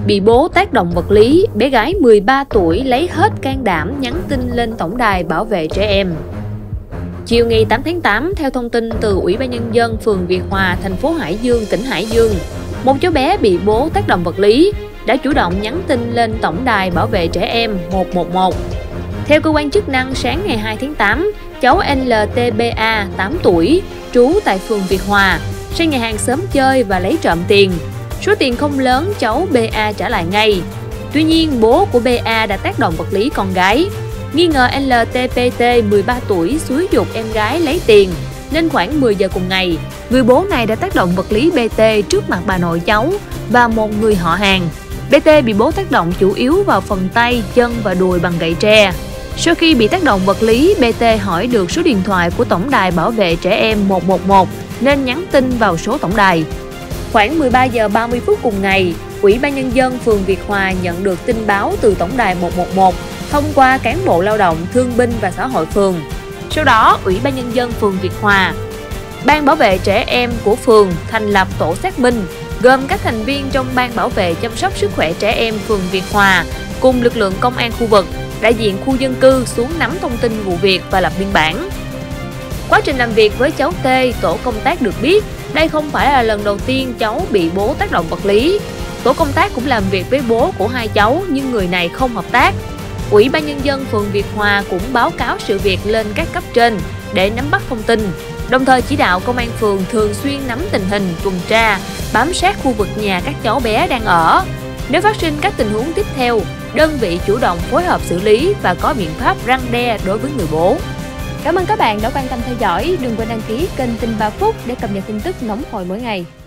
bị bố tác động vật lý, bé gái 13 tuổi lấy hết can đảm nhắn tin lên tổng đài bảo vệ trẻ em. Chiều ngày 8 tháng 8, theo thông tin từ Ủy ban Nhân dân phường Việt Hòa, thành phố Hải Dương, tỉnh Hải Dương, một cháu bé bị bố tác động vật lý đã chủ động nhắn tin lên tổng đài bảo vệ trẻ em 111. Theo cơ quan chức năng, sáng ngày 2 tháng 8, cháu LTBA 8 tuổi, trú tại phường Việt Hòa, sang nhà hàng xóm chơi và lấy trộm tiền. Số tiền không lớn, cháu BA trả lại ngay. Tuy nhiên, bố của BA đã tác động vật lý con gái. Nghi ngờ LTPT 13 tuổi xúi giục em gái lấy tiền, nên khoảng 10 giờ cùng ngày, người bố này đã tác động vật lý BT trước mặt bà nội cháu và một người họ hàng. BT bị bố tác động chủ yếu vào phần tay, chân và đùi bằng gậy tre. Sau khi bị tác động vật lý, BT hỏi được số điện thoại của tổng đài bảo vệ trẻ em 111 nên nhắn tin vào số tổng đài. Khoảng 13 giờ 30 phút cùng ngày, Ủy ban Nhân dân phường Việt Hòa nhận được tin báo từ tổng đài 111 thông qua cán bộ lao động, thương binh và xã hội phường. Sau đó, Ủy ban Nhân dân phường Việt Hòa, Ban bảo vệ trẻ em của phường thành lập tổ xác minh, gồm các thành viên trong Ban bảo vệ chăm sóc sức khỏe trẻ em phường Việt Hòa cùng lực lượng công an khu vực, đại diện khu dân cư xuống nắm thông tin vụ việc và lập biên bản. Quá trình làm việc với cháu T, tổ công tác được biết đây không phải là lần đầu tiên cháu bị bố tác động vật lý. Tổ công tác cũng làm việc với bố của hai cháu nhưng người này không hợp tác. Ủy ban Nhân dân phường Việt Hòa cũng báo cáo sự việc lên các cấp trên để nắm bắt thông tin, đồng thời chỉ đạo công an phường thường xuyên nắm tình hình, tuần tra, bám sát khu vực nhà các cháu bé đang ở. Nếu phát sinh các tình huống tiếp theo, đơn vị chủ động phối hợp xử lý và có biện pháp răn đe đối với người bố. Cảm ơn các bạn đã quan tâm theo dõi. Đừng quên đăng ký kênh Tin 3 Phút để cập nhật tin tức nóng hổi mỗi ngày.